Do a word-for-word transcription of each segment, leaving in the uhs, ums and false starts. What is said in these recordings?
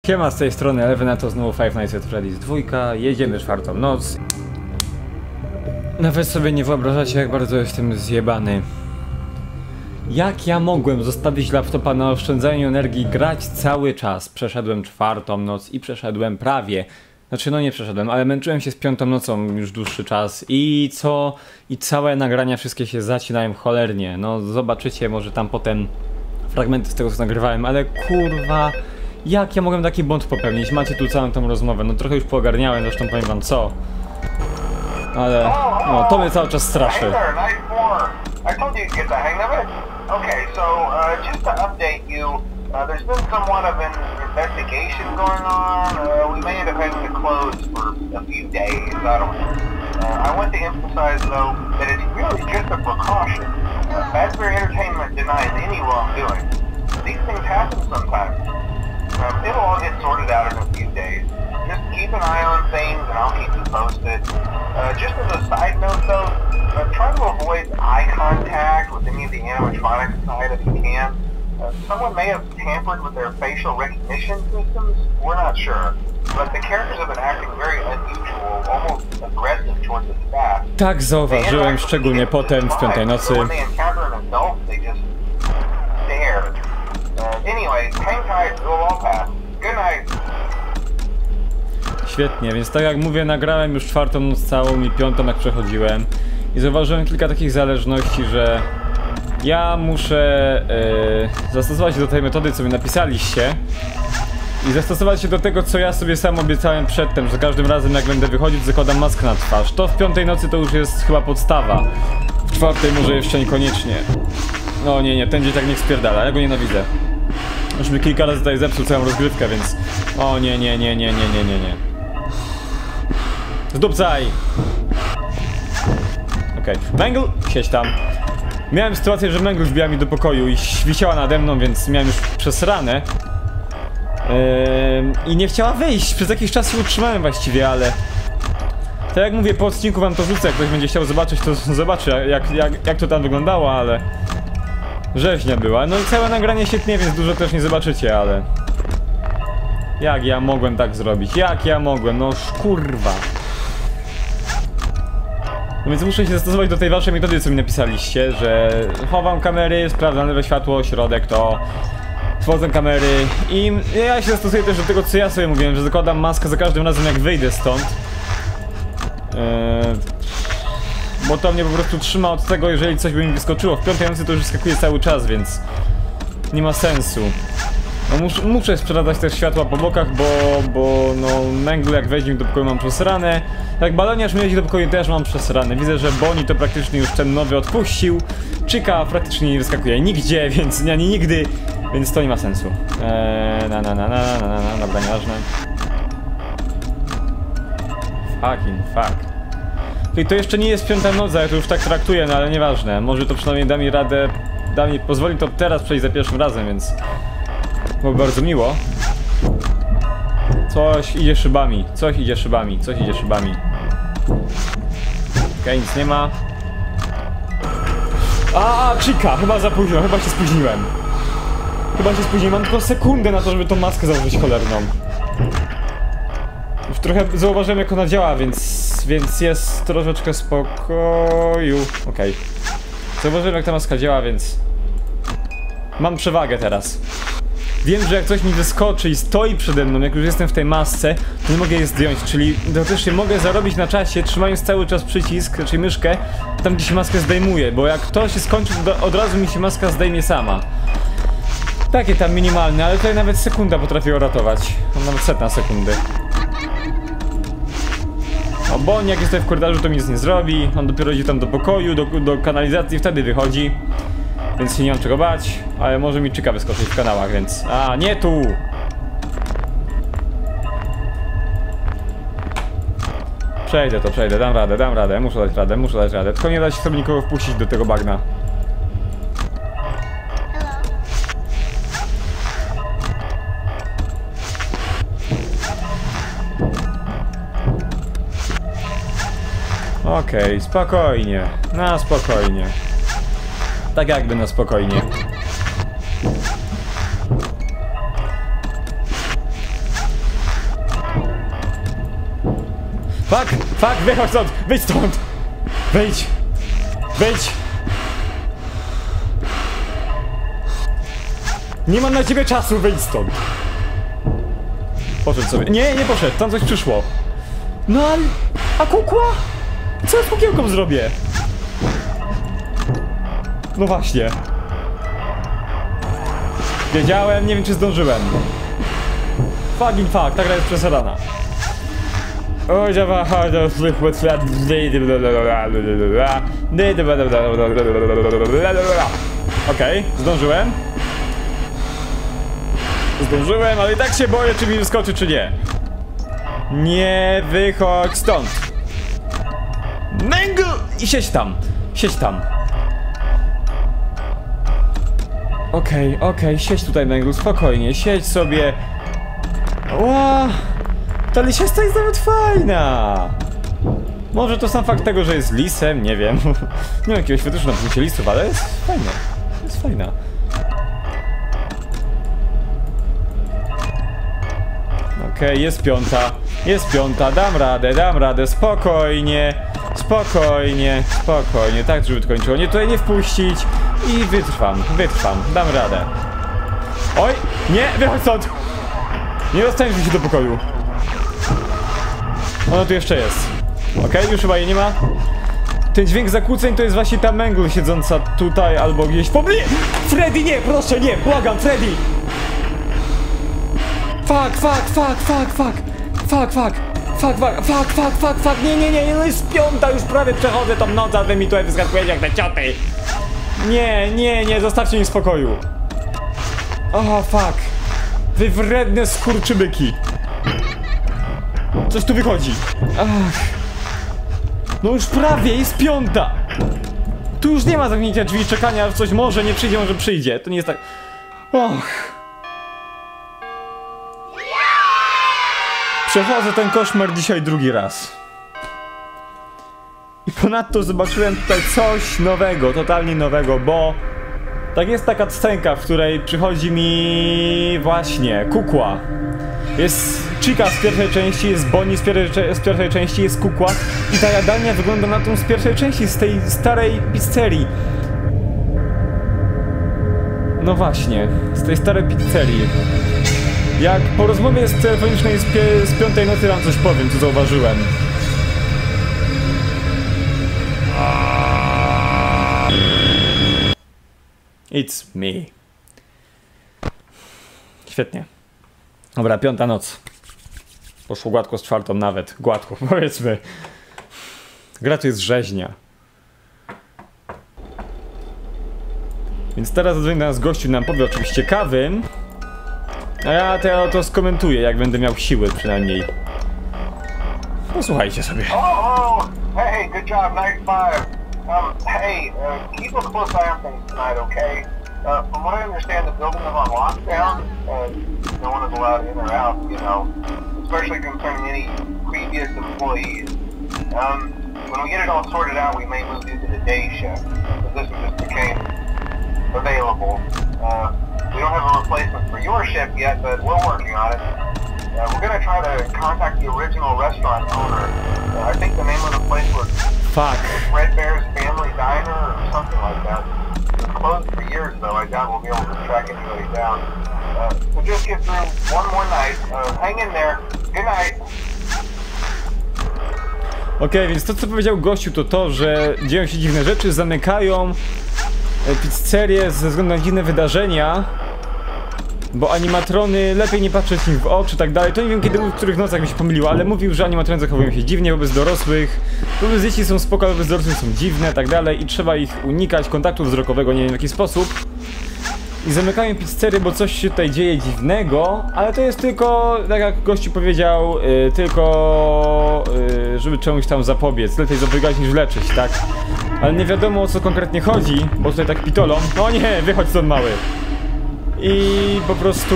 Siema, z tej strony Eleven, to znowu Five Nights at Freddy's dwójka, jedziemy czwartą noc. Nawet sobie nie wyobrażacie, jak bardzo jestem zjebany. Jak ja mogłem zostawić laptopa na oszczędzaniu energii i grać cały czas? Przeszedłem czwartą noc i przeszedłem prawie. Znaczy no nie przeszedłem, ale męczyłem się z piątą nocą już dłuższy czas i co? I całe nagrania wszystkie się zacinają cholernie. No zobaczycie może tam potem fragmenty z tego, co nagrywałem, ale kurwa... Jak ja mogłem taki błąd popełnić? Macie tu całą tą rozmowę, no trochę już poogarniałem, zresztą powiem wam co. Ale, no to mnie cały czas straszy. Uh, there's been somewhat of an investigation going on. Uh, we may end up having to close for a few days. I don't know. Uh, I want to emphasize, though, that it's really just a precaution. Uh, Fazbear Entertainment denies any wrongdoing. These things happen sometimes. Um, it'll all get sorted out in a few days. Just keep an eye on things, and I'll keep you posted. Uh, just as a side note, though, uh, try to avoid eye contact with any of the animatronics side if you can. Uh, someone may have tampered with their facial recognition systems, we're not sure. But the characters have been acting very unusual, almost aggressive towards the staff. Tak zauważyłem, szczególnie potem w piątej nocy. When they encounter an adult, they just stare. Uh, anyway, hang tight, we'll all pass. Good night. Świetnie, więc tak jak mówię, nagrałem już czwartą noc całą i piątą jak przechodziłem. I zauważyłem kilka takich zależności, że ja muszę yy, zastosować się do tej metody, co mi napisaliście. I zastosować się do tego, co ja sobie sam obiecałem przedtem, że za każdym razem jak będę wychodzić, zakładam maskę na twarz. To w piątej nocy to już jest chyba podstawa. W czwartej może jeszcze niekoniecznie. No nie, nie, ten dzieciak niech spierdala, ja go nienawidzę. Już mi kilka razy tutaj zepsuł całą rozgrywkę, więc... O nie, nie, nie, nie, nie, nie, nie, nie. Zdupcaj! Okej, okay. Mangle, siedź tam. Miałem sytuację, że Mangle wbiła mi do pokoju i wisiała nade mną, więc miałem już przesrane. Yy, I nie chciała wyjść, przez jakiś czas się utrzymałem właściwie, ale... Tak jak mówię, po odcinku wam to rzucę, jak ktoś będzie chciał zobaczyć, to zobaczy jak, jak, jak to tam wyglądało, ale... Rzeźnia była, no i całe nagranie się tnie, więc dużo też nie zobaczycie, ale... Jak ja mogłem tak zrobić? Jak ja mogłem? No kurwa. No więc muszę się zastosować do tej waszej metody, co mi napisaliście, że chowam kamery, sprawdzam lewe światło, środek to... Wchodzę kamery i ja się zastosuję też do tego, co ja sobie mówiłem, że zakładam maskę za każdym razem jak wyjdę stąd. Eee... Bo to mnie po prostu trzyma od tego, jeżeli coś by mi wyskoczyło. W piątej nocy to już wyskakuje cały czas, więc nie ma sensu. No mus muszę sprzedać też światła po bokach, bo, bo no Mangle jak weźmie do pokoju mam przesrane. Jak baloniarz mnie do pokoju też mam przesrane. Widzę, że Bonnie to praktycznie już ten nowy odpuścił. Chica praktycznie nie wyskakuje nigdzie, więc nie, nie nigdy, więc to nie ma sensu. Eee, na na na na na na na, dobra, nieważne. Fucking fuck. I to jeszcze nie jest piąta noc, ja to już tak traktuję, no ale nieważne. Może to przynajmniej da mi radę, da mi, pozwoli to teraz przejść za pierwszym razem, więc... Byłoby bardzo miło. Coś idzie szybami, coś idzie szybami, coś idzie szybami. Okej, okay, nic nie ma. A, Chica, chyba za późno, chyba się spóźniłem. Chyba się spóźniłem, mam tylko sekundę na to, żeby tą maskę założyć cholerną. Już trochę zauważyłem, jak ona działa, więc... Więc jest troszeczkę spokoju. Okej. Okay. Zauważyłem, jak ta maska działa, więc... Mam przewagę teraz. Wiem, że jak coś mi wyskoczy i stoi przede mną, jak już jestem w tej masce, to nie mogę je zdjąć, czyli teoretycznie mogę zarobić na czasie, trzymając cały czas przycisk, czyli myszkę, tam gdzie się maskę zdejmuje, bo jak to się skończy, to od razu mi się maska zdejmie sama. Takie tam minimalne, ale tutaj nawet sekunda potrafi uratować. Mam nawet setna sekundy. O, Bonnie jak jest tutaj w korytarzu, to mi nic nie zrobi. On dopiero idzie tam do pokoju, do, do kanalizacji, wtedy wychodzi. Więc się nie mam czego bać, ale może mi Chica wyskoczyć w kanałach, więc... A, nie tu! Przejdę to, przejdę, dam radę, dam radę, muszę dać radę, muszę dać radę. Tylko nie dać sobie nikogo wpuścić do tego bagna. Okej, okay, spokojnie, na spokojnie. Tak jakby na spokojnie. Fuck, fuck, wychodź stąd, wyjdź stąd! Wyjdź! Wyjdź! Nie mam na ciebie czasu, wyjdź stąd! Poszedł sobie. Nie, nie poszedł, tam coś przyszło. No ale... A kukła? Co ja z kukiełką zrobię? No właśnie. Wiedziałem, nie wiem czy zdążyłem. Fucking fuck, ta gra jest przesadana. Oj, okej, zdążyłem. Zdążyłem, ale i tak się boję, czy mi wyskoczy, czy nie. Nie wychodź stąd. Mango! I siedź tam, siedź tam. Okej, okay, okej, okay, siedź tutaj, Mango, spokojnie, siedź sobie. Ła, ta lisiasta jest nawet fajna. Może to sam fakt tego, że jest lisem, nie wiem. Nie mam jakiegoś fetyszu na punkcie listów, ale jest fajna. Jest fajna. Okej, okay, jest piąta. Jest piąta, dam radę, dam radę, spokojnie. Spokojnie, spokojnie, tak żeby to kończyło. Nie, tutaj nie wpuścić. I wytrwam, wytrwam, dam radę. Oj, nie, wychodź stąd. Nie dostaniesz mi się do pokoju. Ona tu jeszcze jest. Okej, okay, już chyba jej nie ma. Ten dźwięk zakłóceń to jest właśnie ta Mangle siedząca tutaj albo gdzieś w pobliżu. Freddy, nie, proszę, nie, błagam, Freddy. Fuck, fuck, fuck, fuck, fuck. Fuck, fuck. Fuck, fuck, fuck, fuck, fuck, fuck. Nie, nie, nie, no jest piąta, już prawie przechodzę tą noc, a wy mi tutaj wyskakujecie jak te cioty. Nie, nie, nie, zostawcie mi w spokoju. O, fuck. Wy wredne skurczybyki. Coś tu wychodzi. Ach. No już prawie, jest piąta. Tu już nie ma zamknięcia drzwi, czekania, aż coś może nie przyjdzie, może przyjdzie. To nie jest tak... Och. Przechodzę ten koszmar dzisiaj drugi raz. I ponadto zobaczyłem tutaj coś nowego, totalnie nowego, bo... Tak jest taka scenka, w której przychodzi mi... właśnie, kukła. Jest Chica z pierwszej części, jest Bonnie z pierwszej, z pierwszej części, jest kukła. I ta jadalnia wygląda na tą z pierwszej części, z tej starej pizzerii. No właśnie, z tej starej pizzerii. Jak po rozmowie z telefonicznej z, pie z piątej nocy wam coś powiem, co zauważyłem. It's me. Świetnie. Dobra, piąta noc. Poszło gładko z czwartą nawet. Gładko, powiedzmy. Gra tu jest rzeźnia. Więc teraz zadzwoni do nas gościu, nam powie o czymś ciekawym. A ja to, to skomentuję, jak będę miał siły przynajmniej. Posłuchajcie sobie. Oh, hey, good job, night five. Um, hey, uh, keep a close eye on things tonight, okay? Uh, from what I understand, the building is on lockdown. Uh, no one is allowed in or out, you know, especially concerning any previous employees. Um, when we get it all sorted out, we may move you to the day shift. But this one just became available. Uh, we don't have a replacement for your shift yet, but we're working on it. Uh, we're gonna try to contact the original restaurant owner. Uh, I think the name of the place was Fuck. Red Bear's Family Diner or something like that. It's closed for years though, I doubt we'll be able to track anybody down. Uh, so just get through one more night. Uh, hang in there. Good night. Okej, okay, więc to co powiedział gościu to to, że dzieją się dziwne rzeczy, zamykają pizzerię ze względu na dziwne wydarzenia. Bo animatrony, lepiej nie patrzeć im w oczy, tak dalej. To nie wiem kiedy, w których nocach mi się pomyliło, ale mówił, że animatrony zachowują się dziwnie wobec dorosłych. Wobec dzieci są spoko, wobec dorosłych są dziwne, tak dalej. I trzeba ich unikać, kontaktu wzrokowego, nie wiem w jaki sposób. I zamykają pizzerię, bo coś się tutaj dzieje dziwnego. Ale to jest tylko, tak jak gościu powiedział, yy, tylko yy, żeby czemuś tam zapobiec. Lepiej zapobiegać niż leczyć, tak? Ale nie wiadomo o co konkretnie chodzi, bo tutaj tak pitolą. O nie, wychodź stąd mały. I po prostu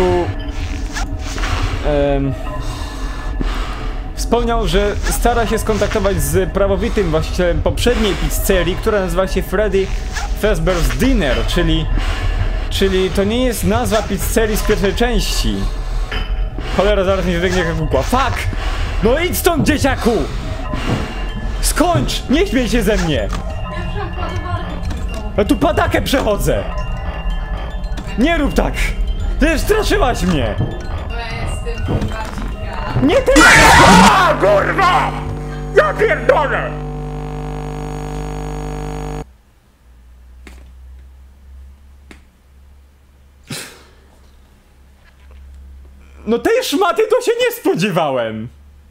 um, wspomniał, że stara się skontaktować z prawowitym właścicielem poprzedniej pizzerii, która nazywa się Freddy Fazbear's Dinner, czyli czyli to nie jest nazwa pizzerii z pierwszej części. Cholera, zaraz mi wybiegnie jaka kukła. Fuck! No idź stąd, dzieciaku! Skończ! Nie śmiej się ze mnie! Ja przyszłam ładowarkę przez tą. Ja tu padakę przechodzę! Nie rób tak! Ty straszyłaś mnie! Bo ja jestem kurwa dzika. Nie ty! A, kurwa! Ja pierdolę! No tej szmaty to się nie spodziewałem!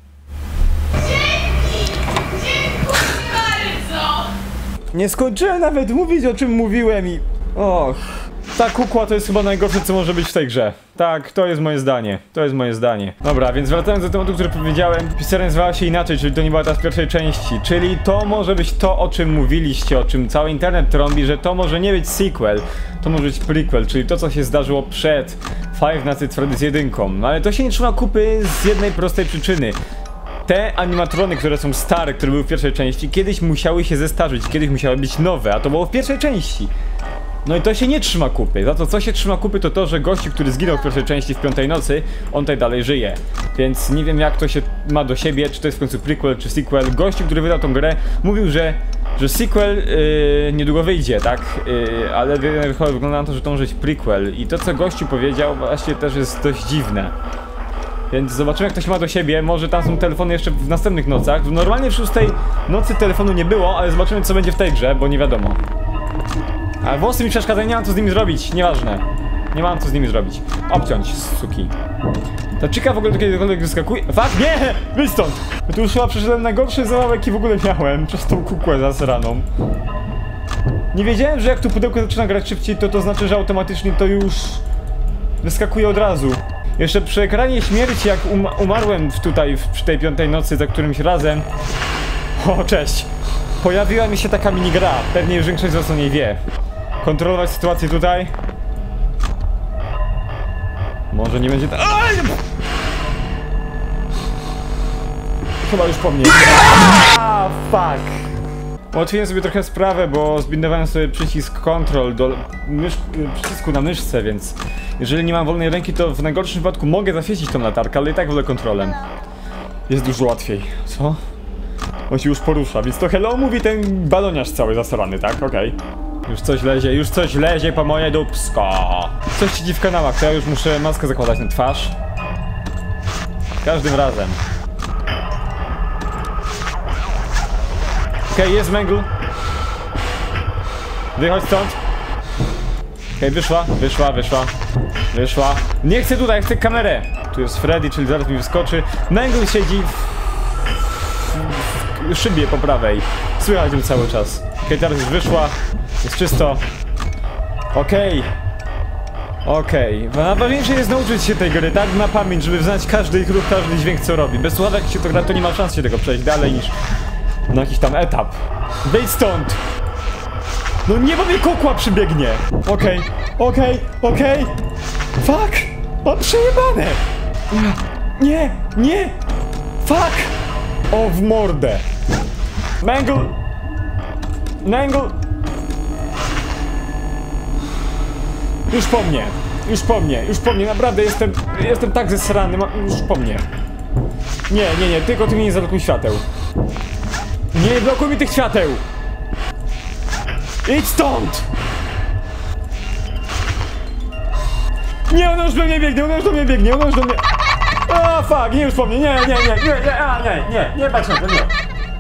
Bardzo! Nie skończyłem nawet mówić, o czym mówiłem i... Och... Ta kukła to jest chyba najgorsze, co może być w tej grze. Tak, to jest moje zdanie. To jest moje zdanie. Dobra, więc wracając do tematu, który powiedziałem, historia nazywała się inaczej, czyli to nie była ta z pierwszej części. Czyli to może być to, o czym mówiliście, o czym cały internet trąbi, że to może nie być sequel, to może być prequel, czyli to, co się zdarzyło przed Five Nights at Freddy's jedynką. No ale to się nie trzyma kupy z jednej prostej przyczyny. Te animatrony, które są stare, które były w pierwszej części, kiedyś musiały się zestarzyć, kiedyś musiały być nowe, a to było w pierwszej części. No i to się nie trzyma kupy. Za to, co się trzyma kupy, to to, że gościu, który zginął w pierwszej części w piątej nocy, on tutaj dalej żyje. Więc nie wiem, jak to się ma do siebie, czy to jest w końcu prequel, czy sequel. Gościu, który wydał tą grę, mówił, że, że sequel yy, niedługo wyjdzie, tak? Yy, ale wygląda na to, że to może być prequel. I to, co gościu powiedział, właśnie też jest dość dziwne. Więc zobaczymy, jak to się ma do siebie. Może tam są telefony jeszcze w następnych nocach. Normalnie w szóstej nocy telefonu nie było, ale zobaczymy, co będzie w tej grze, bo nie wiadomo. Ale włosy mi przeszkadzają, nie mam co z nimi zrobić, nieważne. Nie mam co z nimi zrobić. Obciąć, suki. Ta czyka w ogóle do kiedykolwiek wyskakuje. Fakt, nie! Wyjdź stąd! Ja tu już chyba przeszedłem najgorszy zawałek, jaki w ogóle miałem przez tą kukłę zasraną. Nie wiedziałem, że jak tu pudełko zaczyna grać szybciej, to to znaczy, że automatycznie to już wyskakuje od razu. Jeszcze przy ekranie śmierci, jak um umarłem tutaj w, przy tej piątej nocy za którymś razem. O, cześć! Pojawiła mi się taka minigra, pewnie już większość z was o niej wie. Kontrolować sytuację tutaj. Może nie będzie ta... Aj! Chyba już po mnie. Ah, fuck! Ułatwiłem sobie trochę sprawę, bo zbindowałem sobie przycisk control do mysz... przycisku na myszce, więc jeżeli nie mam wolnej ręki, to w najgorszym wypadku mogę zaświecić tą latarkę, ale i tak wolę kontrolem. Jest dużo łatwiej. Co? On się już porusza, więc to hello mówi ten baloniarz cały zasrany, tak? Okej. Okay. Już coś lezie, już coś lezie po moje dupsko. Coś siedzi w kanałach, to ja już muszę maskę zakładać na twarz. Każdym razem. Okej, okay, jest Mangle. Wychodź stąd. Okej, okay, wyszła, wyszła, wyszła. Wyszła. Nie chcę tutaj, chcę kamerę. Tu jest Freddy, czyli zaraz mi wyskoczy. Mangle siedzi w szybie po prawej. Słychać ją cały czas. Okej, okay, teraz już wyszła. Jest czysto. Okej. Okay. Okej. Okay. Najważniejsze jest nauczyć się tej gry, tak? Na pamięć, żeby znać każdy ich ruch, każdy dźwięk, co robi. Bez słuchawek jak się to gra, to nie ma szans się tego przejść dalej niż na jakiś tam etap. Wejdź stąd! No nie, bo mnie kukła przybiegnie! Okej, okay. okej, okay. okej! Okay. Fuck! Mam przejebane! Nie, nie! Fuck! O, w mordę! Mangle! Mangle! Już po mnie! Już po mnie! Już po mnie! Naprawdę jestem... Jestem tak zesrany, już po mnie! Nie, nie, nie, tylko ty mi nie zablokuj świateł! Nie blokuj mi tych świateł! Idź stąd! Nie, ona już do mnie biegnie, ona już do mnie biegnie, ona już do mnie... A, fuck, nie już po mnie, nie, nie, nie, nie, nie, a, nie, nie, nie patrz na to, nie.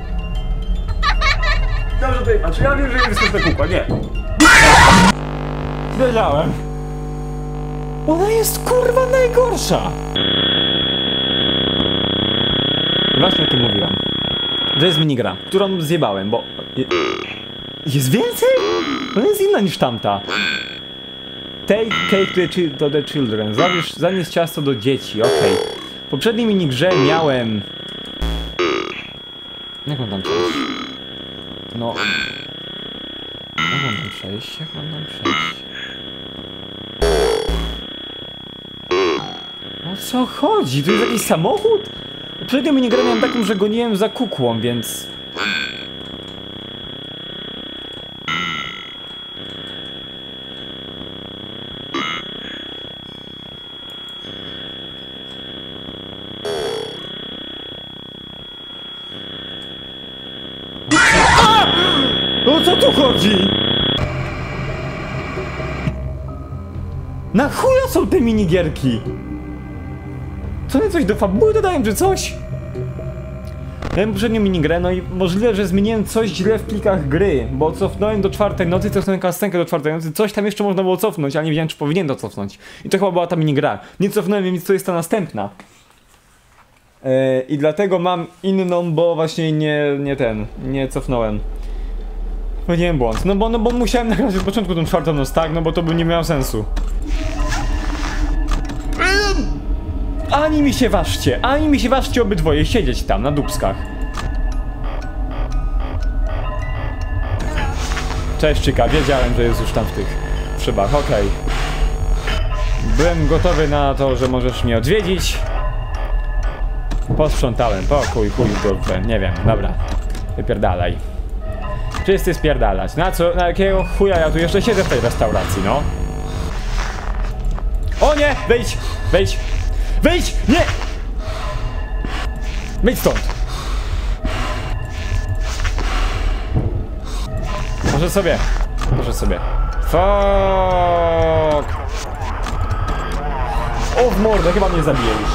Dobrze tutaj patrz, ja wiem, że nie wyskoczy ta kupa, nie. Wiedziałem. Ona jest kurwa najgorsza. Właśnie o tym mówiłam. To jest minigra, którą zjebałem, bo... Jest więcej? Ona jest inna niż tamta. Take cake to the, to the children. Zanieś, zanieś ciasto do dzieci, okej. Okay. W poprzedniej minigrze miałem... Jak mam tam przejść? No... Jak mam tam przejść? Jak mam tam przejść? O co chodzi? To jest jakiś samochód? W poprzedniej minigrze miałem taką, że goniłem za kukłą, więc... O co tu chodzi? Na chuja są te minigierki? Co one coś do fabuły dodają, czy coś? Miałem poprzednią minigrę, no i możliwe, że zmieniłem coś źle w plikach gry, bo cofnąłem do czwartej nocy, cofnąłem kastenkę do czwartej nocy, coś tam jeszcze można było cofnąć, ale nie wiedziałem, czy powinien to cofnąć. I to chyba była ta minigra. Nie cofnąłem, więc to jest ta następna. Yy, I dlatego mam inną, bo właśnie nie, nie ten, nie cofnąłem. Powinienem błąd, no bo, no bo musiałem nagrać od początku tą czwartą noc, tak? No bo to by nie miało sensu. Ani mi się ważcie, ani mi się ważcie obydwoje siedzieć tam na dupskach. Cześć Czyka, wiedziałem, że jest już tam w tych szybach, okej. Okay. Byłem gotowy na to, że możesz mnie odwiedzić. Posprzątałem, pokój, chuj, dobrze, nie wiem, dobra. Wypierdalaj. Wszyscy spierdalać. Na co, na jakiego chuja ja tu jeszcze siedzę w tej restauracji, no? O nie! Wejdź! Wejdź! Wejdź! Nie! Wejdź stąd! Może sobie. Może sobie. Fuck! O w mordę, chyba mnie zabije już.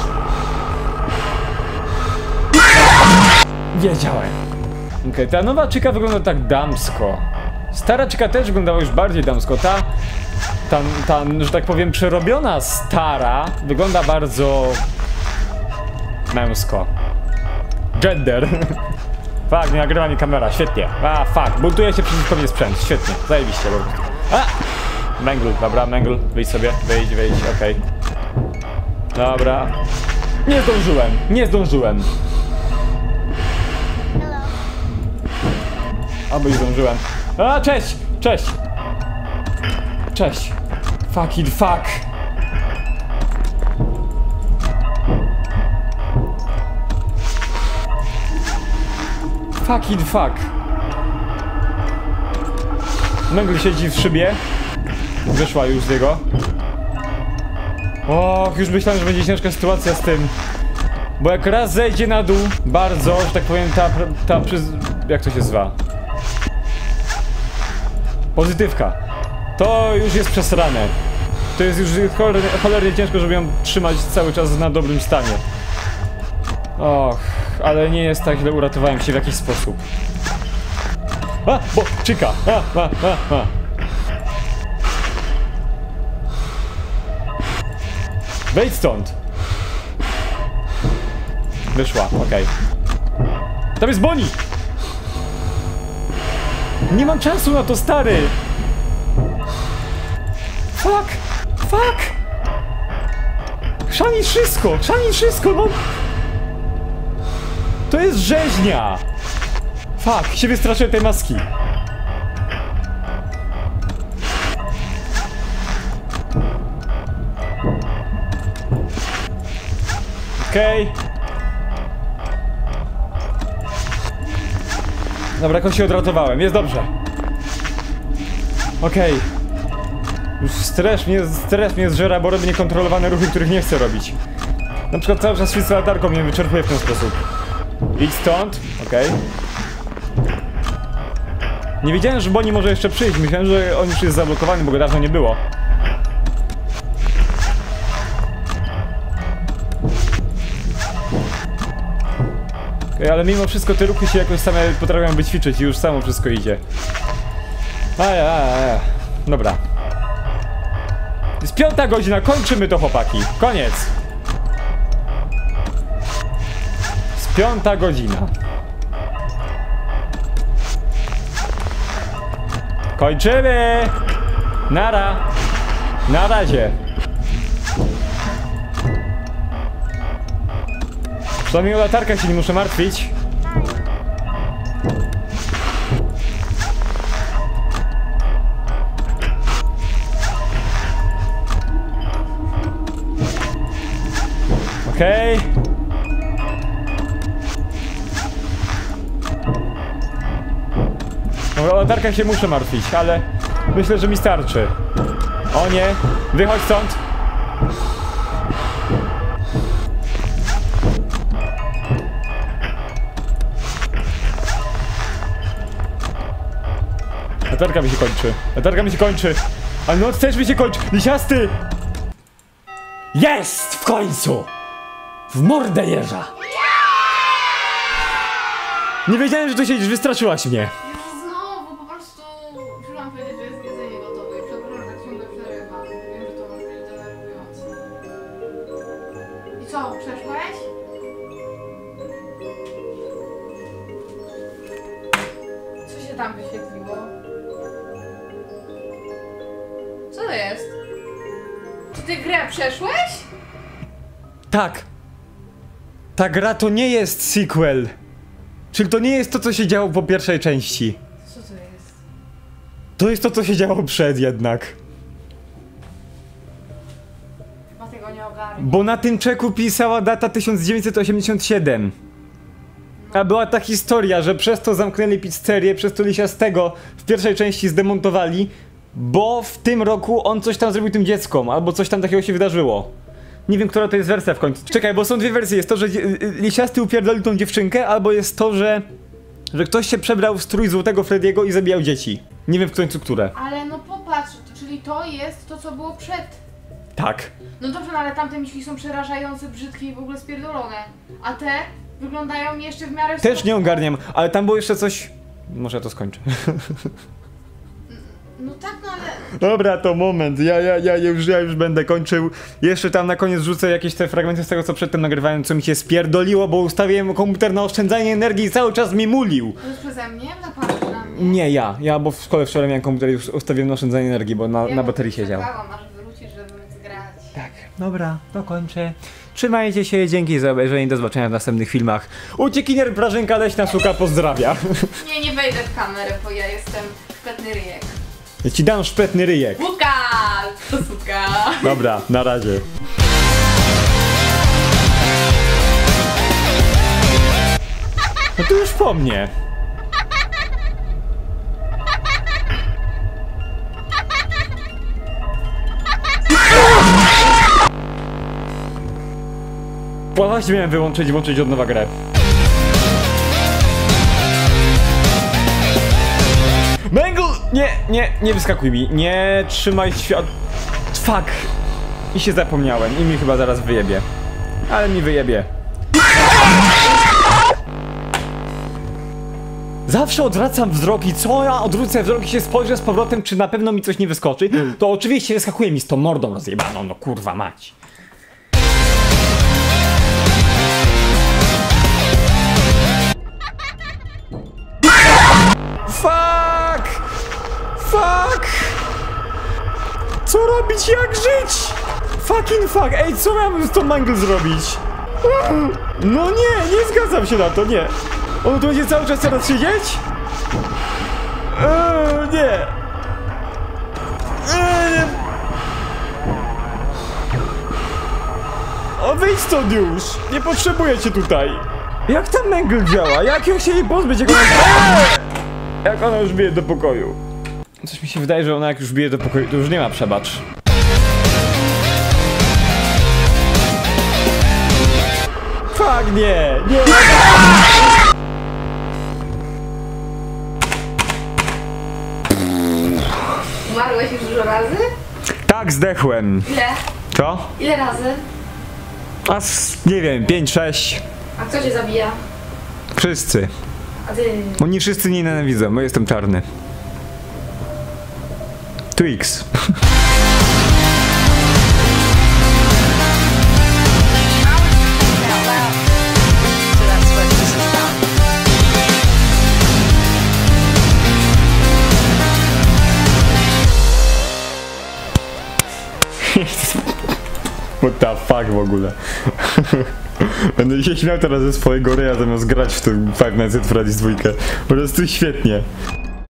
Wiedziałem. Okej, okay, ta nowa Czyka wygląda tak damsko. Stara Czyka też wyglądała już bardziej damsko. Ta, ta, ta, że tak powiem, przerobiona stara wygląda bardzo męsko. Gender. Fuck, nie nagrywa mi kamera, świetnie. A, fuck, buntuje się przeciwko mnie sprzęt, świetnie, zajebiście po prostu. A! Mengl, dobra, Mengl, wyjdź sobie, wyjdź, wyjdź, okej. Okay. Dobra. Nie zdążyłem, nie zdążyłem. Albo i zdążyłem. A, cześć! Cześć! Cześć! Fuck it, fuck! Fuck it, fuck! Mengl siedzi w szybie. Wyszła już z niego. Och, już myślałem, że będzie ciężka sytuacja z tym. Bo jak raz zejdzie na dół, bardzo, że tak powiem, ta, ta przyz... jak to się zwa? Pozytywka. To już jest przesrane. To jest już cholernie, cholernie ciężko, żeby ją trzymać cały czas na dobrym stanie. Och, ale nie jest tak źle, uratowałem się w jakiś sposób. A, bo, Czyka! A, a, a, a. Wejdź stąd! Wyszła, okej. Okay. Tam jest Bonnie! Nie mam czasu na to, stary! Fuck! Fuck! Chrzani wszystko! Chrzani wszystko, no! To jest rzeźnia! Fuck! Się wystraszyłem tej maski! Okej. Okay. Dobra, jakoś się odratowałem, jest dobrze. Okej. Okay. Już stres mnie, stres mnie zżera, bo robię niekontrolowane ruchy, których nie chcę robić. Na przykład cały czas świecę latarką mnie wyczerpuje w ten sposób. Idź stąd, okej. Okay. Nie wiedziałem, że Bonnie może jeszcze przyjść, myślałem, że on już jest zablokowany, bo go dawno nie było. Okay, ale mimo wszystko te ruchy się jakoś same potrafią wyćwiczyć i już samo wszystko idzie. Aja, aja. Dobra. Jest piąta godzina, kończymy to, chłopaki. Koniec. Jest piąta godzina. Kończymy! Nara! Na razie! Przynajmniej o latarkach się nie muszę martwić. Okej. Okay. No, o latarkach się muszę martwić, ale myślę, że mi starczy. O nie, wychodź stąd. Latarka mi się kończy. Latarka mi się kończy. A noc też mi się kończy. Lisiasty! Jest! W końcu! W mordę jeża! Nie wiedziałem, że tu siedzisz, wystraszyłaś mnie. Już znowu, po prostu... Chciałam powiedzieć, że jest jedzenie gotowe i przepraszam, że ciągle przerywam. Wiem, że to może być denerwujące. I co, przeszłeś? Co się tam wyświetliło? Co to jest? Czy ty grę przeszłeś? Tak. Ta gra to nie jest sequel. Czyli to nie jest to, co się działo po pierwszej części. Co to jest? To jest to, co się działo przed jednak. Chyba tego nie ogarnę. Bo na tym czeku pisała data tysiąc dziewięćset osiemdziesiąt siedem. A była ta historia, że przez to zamknęli pizzerię, przez to Lisiastego w pierwszej części zdemontowali, bo w tym roku on coś tam zrobił tym dzieckom, albo coś tam takiego się wydarzyło. Nie wiem, która to jest wersja w końcu. Czekaj, bo są dwie wersje. Jest to, że Lisiasty upierdolił tą dziewczynkę, albo jest to, że... że ktoś się przebrał w strój Złotego Frediego i zabijał dzieci. Nie wiem w końcu, które. Ale no popatrz, czyli to jest to, co było przed. Tak. No dobrze, no ale tamte myśli są przerażające, brzydkie i w ogóle spierdolone. A te wyglądają jeszcze w miarę... Też nie ogarniam, ale tam było jeszcze coś... Może ja to skończę. No tak, no ale... Dobra, to moment, ja, ja, ja, już, ja już będę kończył. Jeszcze tam na koniec rzucę jakieś te fragmenty z tego, co przedtem nagrywałem, co mi się spierdoliło, bo ustawiłem komputer na oszczędzanie energii i cały czas mi mulił. To jest przeze mnie? Zapatrz na mnie. Nie, ja, ja, bo w szkole wczoraj miałem komputer i już ustawiłem na oszczędzanie energii, bo na, Ja na baterii siedział. czekałam, aż wrócisz, żeby móc grać. Tak, dobra, to kończę. Trzymajcie się, dzięki za obejrzenie, do zobaczenia w następnych filmach. Uciekinier Prażynka Leśna Suka pozdrawia. Nie, nie wejdę w kamerę, bo ja jestem szpetny ryjek. Ja ci dam szpetny ryjek. Łukasz! To suka! Dobra, na razie. No to już po mnie. Właśnie miałem wyłączyć i włączyć od nowa grę. Mangle! Nie, nie, nie wyskakuj mi. Nie trzymaj świat... Fuck! I się zapomniałem. I mi chyba zaraz wyjebie. Ale mi wyjebie. Zawsze odwracam wzrok i co ja odwrócę wzrok i się spojrzę z powrotem, czy na pewno mi coś nie wyskoczy, to oczywiście wyskakuje mi z tą mordą rozjebaną, no kurwa mać. Fuck! Fuck! Co robić, jak żyć? Fucking fuck! Ej, co miałbym z tą Mangle zrobić? No nie, nie zgadzam się na to, nie. On tu będzie cały czas teraz siedzieć? Eee, nie. Eee, nie. O, wyjdź stąd już! Nie potrzebuję cię tutaj! Jak ta Mangle działa? Jak ją się jej pozbyć? Jak ona... Eee! Jak ona już bije do pokoju? Coś mi się wydaje, że ona jak już bije do pokoju, to już nie ma przebacz. Fuck, nie! Nie! Umarłeś już dużo razy? Tak, zdechłem. Ile? Co? Ile razy? A z, nie wiem, pięć, sześć. A kto cię zabija? Wszyscy. A ty... Oni wszyscy nie nienawidzą, bo jestem czarny. Twix. What the fuck w ogóle. Będę się śmiał teraz ze swojego ryja zamiast grać w tym Five Nights at Freddy's dwójkę. Po prostu świetnie.